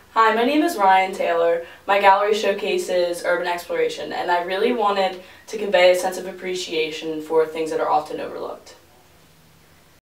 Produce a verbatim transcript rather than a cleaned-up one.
Hi, my name is Ryan Taylor. My gallery showcases urban exploration, and I really wanted to convey a sense of appreciation for things that are often overlooked.